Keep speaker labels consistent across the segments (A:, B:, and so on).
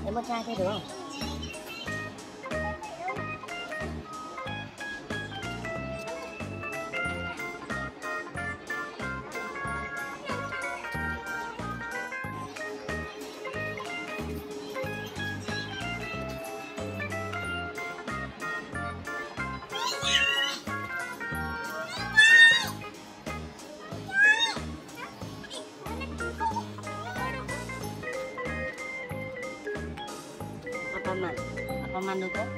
A: Lấy một chai thôi được không? Apa mandu kok?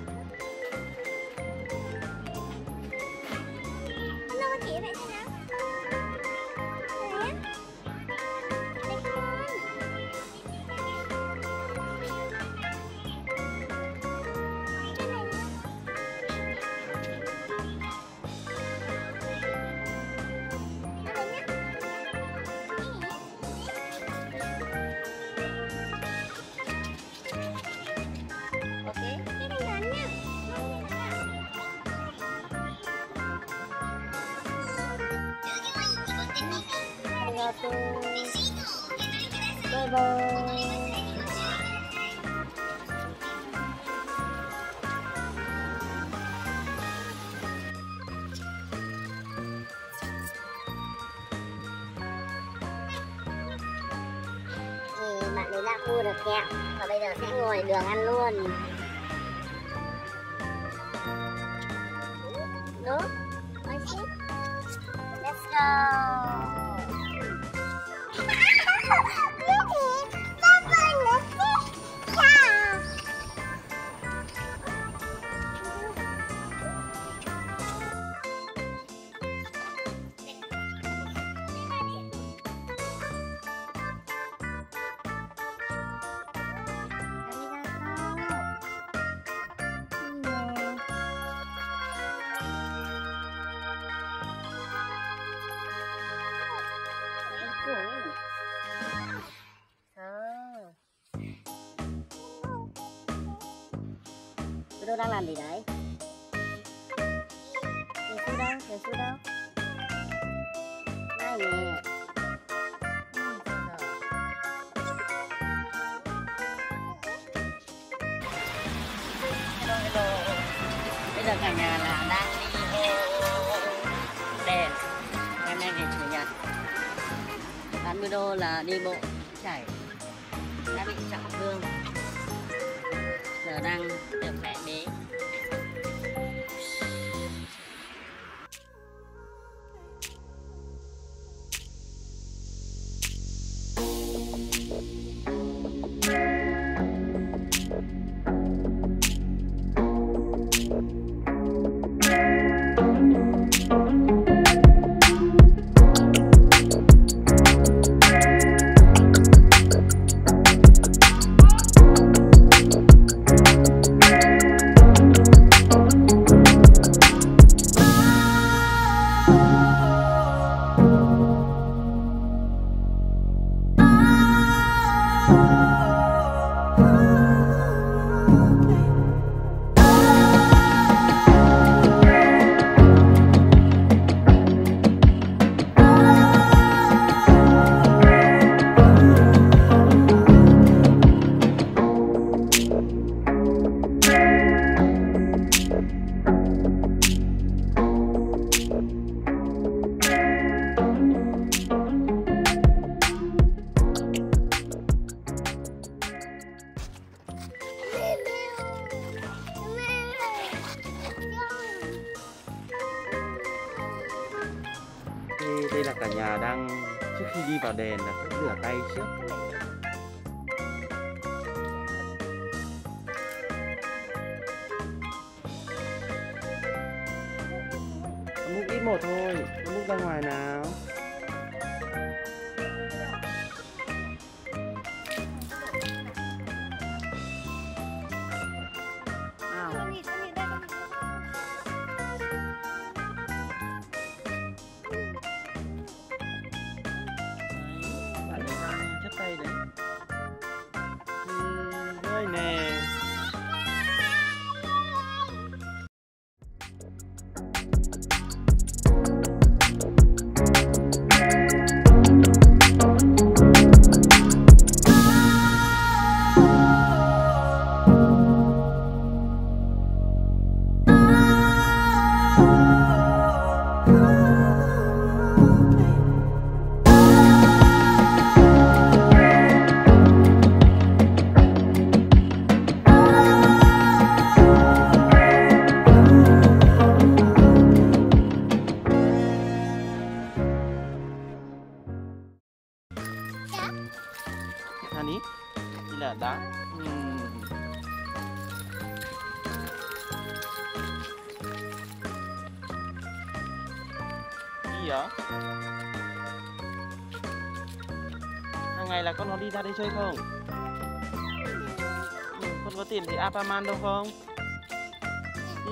B: Nó có chị vậy thế nào? Đấy. Đây con. Cái này nữa. Đây nhá.
A: Ok.
B: Cái này lớn nha.
A: Arigato. Bye bye. Thì bạn ấy đã mua được kẹo và bây giờ sẽ ngồi đường ăn luôn. Nước, let's go. Tôi đang làm gì đấy? Để xuống đâu? Để xuống đâu? Này nè. Hello. Bây giờ cả nhà là đang đi đèn. Hôm nay ngày chủ nhật. Bán video là đi bộ chảy đã bị trọng thương. Giờ đang được mẹ bế.
C: Đây là cả nhà đang trước khi đi vào đền là phải rửa tay trước. Múc ít một thôi, múc ra ngoài nào. Đây đấy. Đây nè. Nani? Tidak ada. Iya. Hàng ngày là con có đi ra đây chơi không? Con có tìm thấy Apaman đâu không? Đi.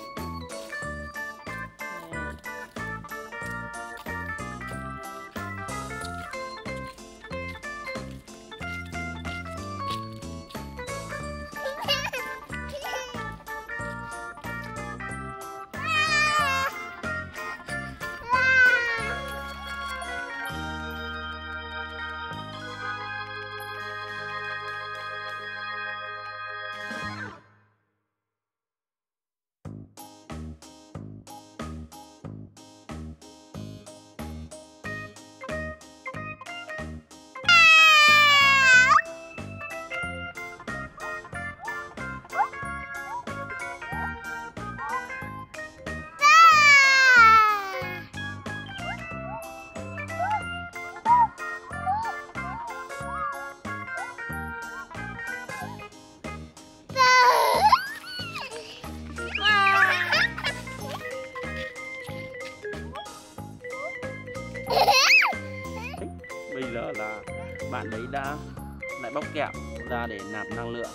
C: Bây giờ là bạn đấy đã lại bóc kẹo ra để nạp năng lượng.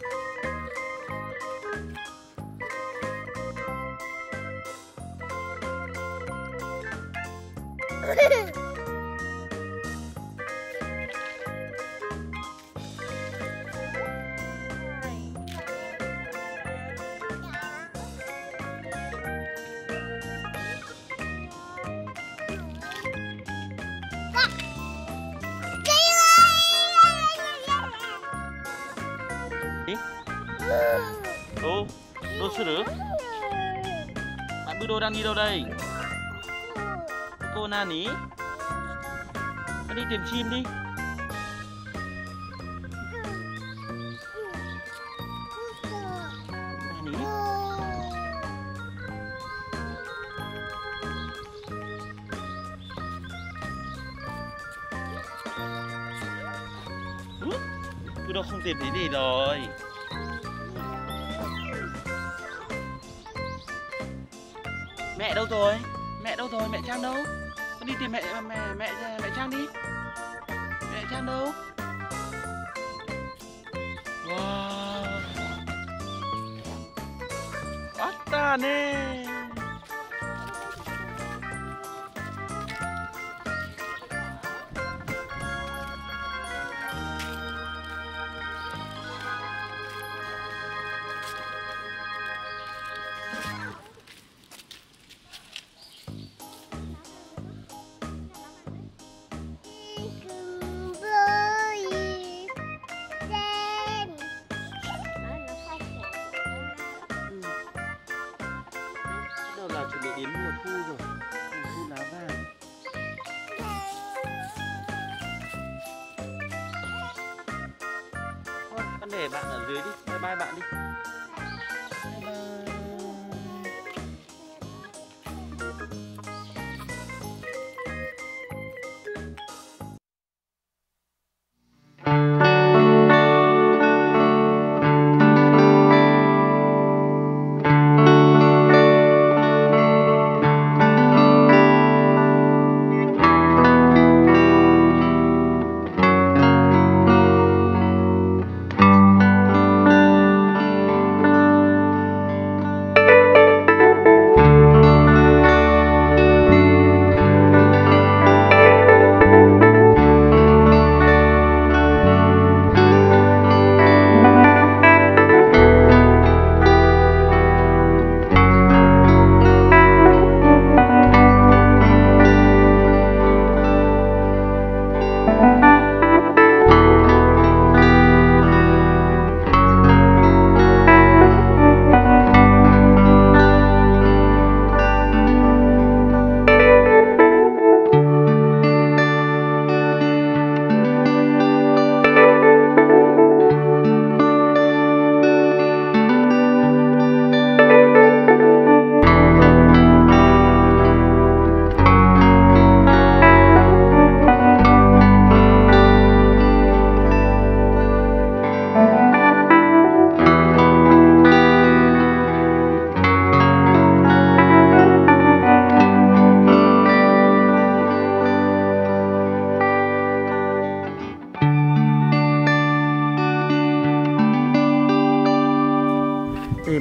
C: Đô sư nữ, bạn Bưu Đô đang đi đâu đây? Cô Nani, con đi tìm chim đi. Nani, Bưu Đô không tìm thấy gì rồi. Mẹ đâu rồi? Mẹ đâu rồi? Mẹ Trang đâu? Con đi tìm mẹ Trang đi. Mẹ Trang đâu? Wow. Atta ne. Chuẩn bị đến mùa thu rồi, mùa thu lá vàng. Thôi, con để bạn ở dưới đi, bye bye bạn đi. Bye bye.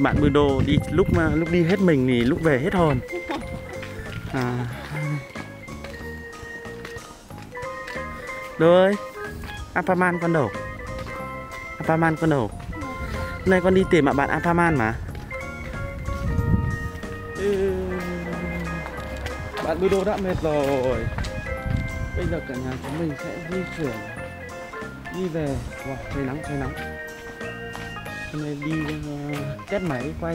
C: bạn Bưu Đô đi lúc đi hết mình thì lúc về hết hồn. Đô ơi, Apaman con đâu? Apaman con đâu? Hôm nay con đi tìm bạn Apaman mà. Bạn Bưu Đô đã mệt rồi. Bây giờ cả nhà chúng mình sẽ di chuyển đi về. Wow, trời nắng, trời nóng. Hôm nay đi test máy quay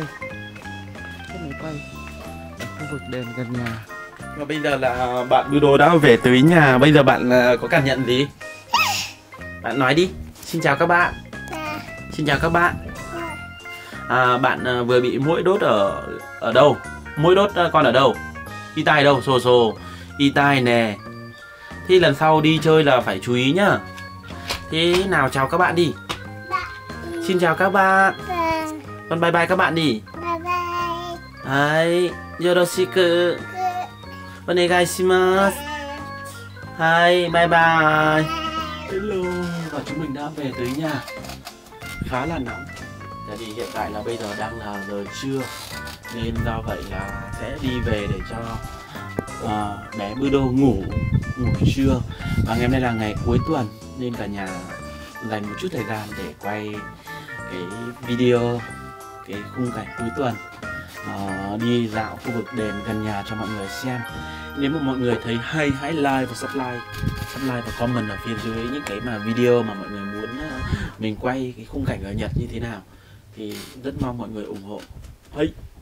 C: ở khu vực đền gần nhà. Và bây giờ là bạn Bưu Đô đã về tới nhà. Bây giờ bạn có cảm nhận gì? Bạn nói đi. Xin chào các bạn. Xin chào các bạn. Bạn vừa bị muỗi đốt ở đâu? Muỗi đốt con ở đâu? Y tai đâu? Sồ y tai nè. Thì lần sau đi chơi là phải chú ý nhá. Thế nào chào các bạn đi. Xin chào các bạn. Con bye bye các bạn đi.
B: Bye bye.
C: Hai, yoroshiku. Onegaishimasu. Hai, bye bye. Hello. Và chúng mình đã về tới nhà. Khá là nóng. Tại vì hiện tại là bây giờ đang là giờ trưa, nên do vậy là sẽ đi về để cho bé Bưu Đô ngủ trưa. Và ngày hôm nay là ngày cuối tuần nên cả nhà dành một chút thời gian để quay cái video, cái khung cảnh cuối tuần, đi dạo khu vực đền gần nhà cho mọi người xem. Nếu mà mọi người thấy hay, hãy like và subscribe và comment ở phía dưới những cái mà video mà mọi người muốn mình quay cái khung cảnh ở Nhật như thế nào, thì rất mong mọi người ủng hộ. Hey.